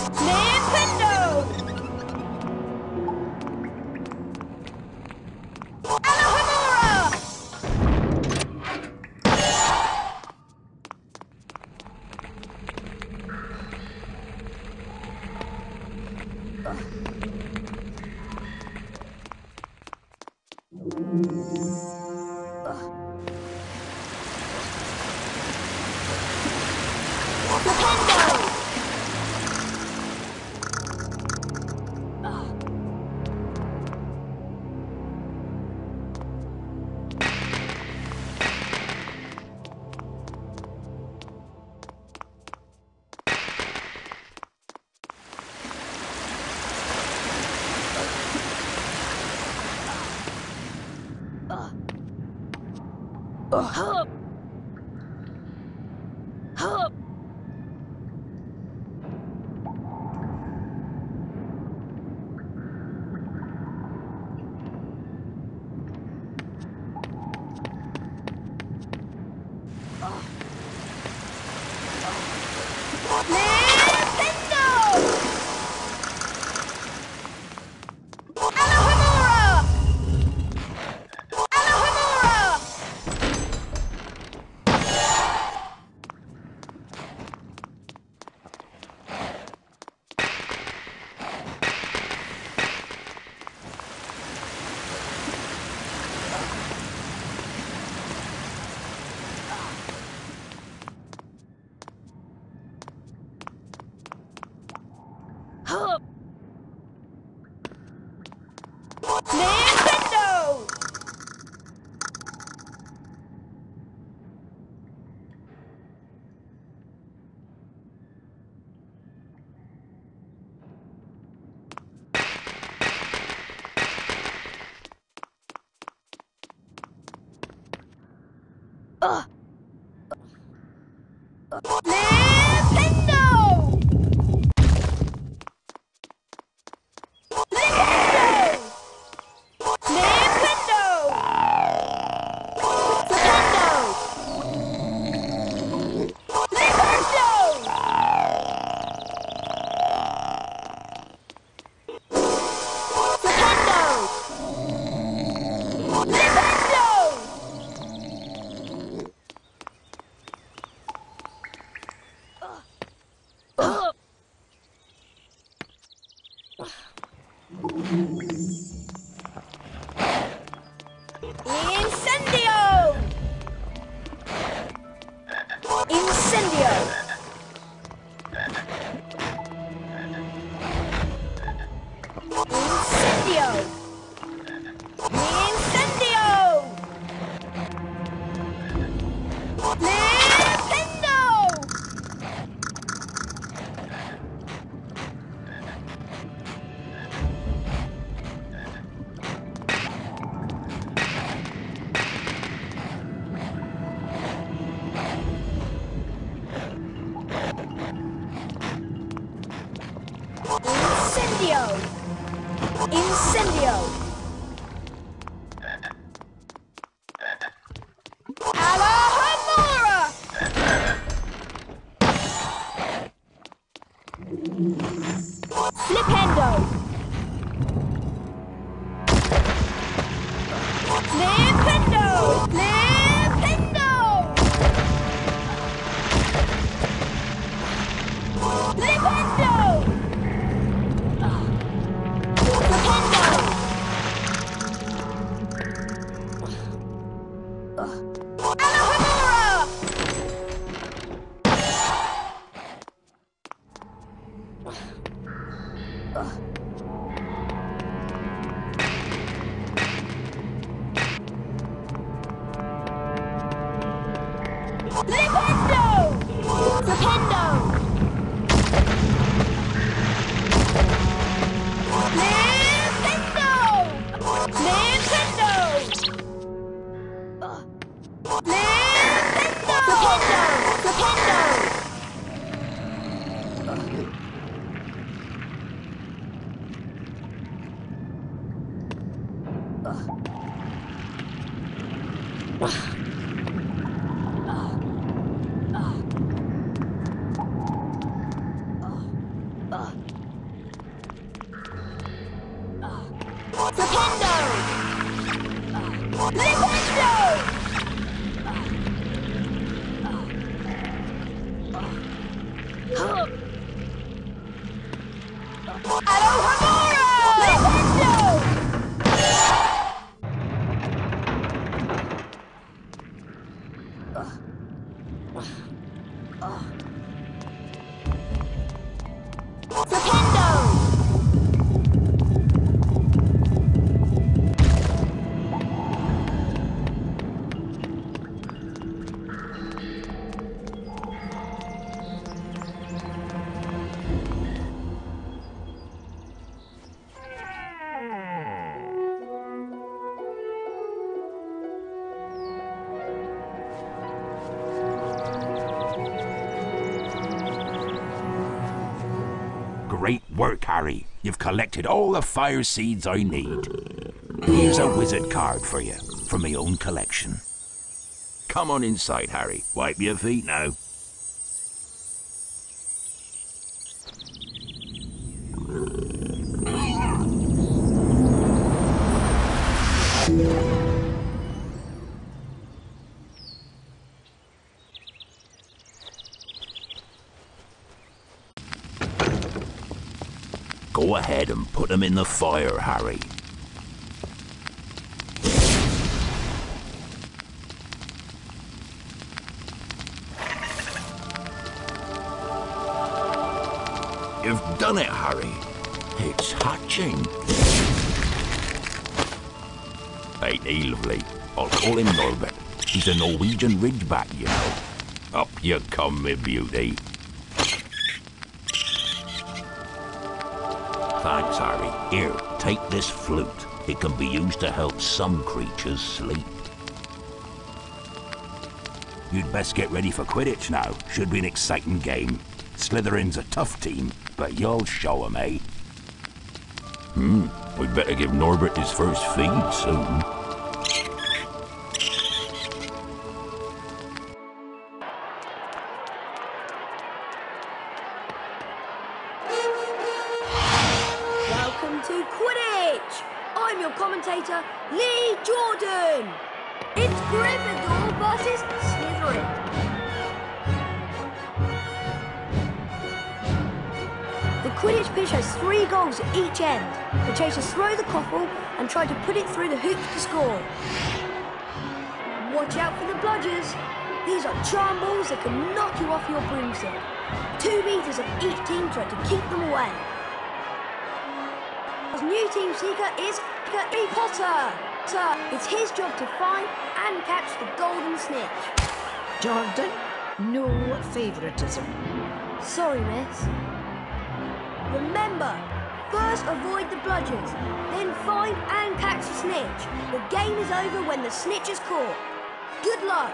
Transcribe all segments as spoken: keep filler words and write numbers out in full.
Hup! Hup! Hup! Nintendo! Uh. Incendio! Incendio! Incendio! Incendio! Nintendo! Incendio! Incendio! Alohomora! Flipendo! Nintendo! Nintendo! Flipendo! Flipendo! Flipendo! Nintendo! Nintendo! Nintendo! Flipendo! Flipendo! Uh. Flipendo! Flipendo! Alohomora! Flipendo! Flipendo! Great work, Harry. You've collected all the fire seeds I need. Here's a wizard card for you, from my own collection. Come on inside, Harry. Wipe your feet now. Go ahead and put them in the fire, Harry. You've done it, Harry. It's hatching. Ain't he lovely? I'll call him Norbert. He's a Norwegian ridgeback, you know. Up you come, me beauty. Thanks, Harry. Here, take this flute. It can be used to help some creatures sleep. You'd best get ready for Quidditch now. Should be an exciting game. Slytherin's a tough team, but you'll show 'em, eh? Hmm, we'd better give Norbert his first feed soon. Welcome to Quidditch! I'm your commentator, Lee Jordan! It's Gryffindor versus Slytherin. The Quidditch pitch has three goals at each end. The chasers throw the quaffle and try to put it through the hoops to score. Watch out for the bludgers. These are charm balls that can knock you off your broomstick. Two meters of each team try to keep them away. Our new team seeker is Harry Potter. It's his job to find and catch the golden snitch. Jordan, no favoritism. Sorry, miss. Remember, first avoid the bludgers, then find and catch the snitch. The game is over when the snitch is caught. Good luck.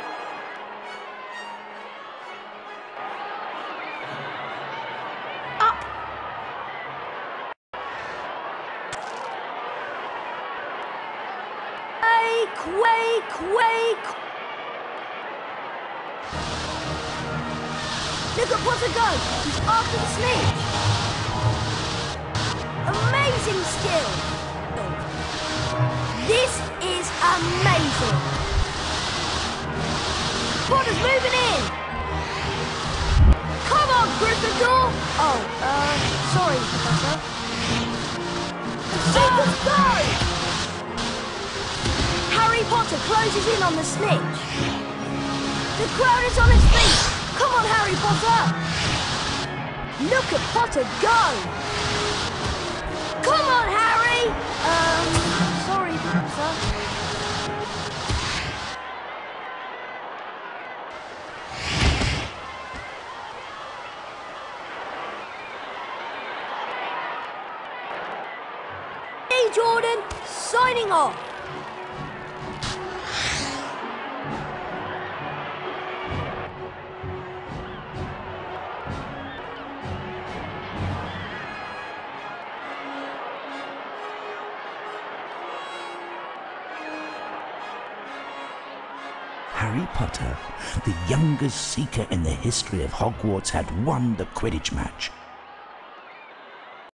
Quake, quake! Look at Potter go! He's after the snitch! Amazing skill! This is amazing! Potter's moving in! Come on, Gryffindor! Oh, uh, sorry, Professor. Seconds go! Harry Potter closes in on the snitch. The crowd is on its feet. Come on, Harry Potter. Look at Potter go. Come on, Harry. Um, sorry, Professor. Hey, Jordan, signing off. Harry Potter, the youngest seeker in the history of Hogwarts, had won the Quidditch match.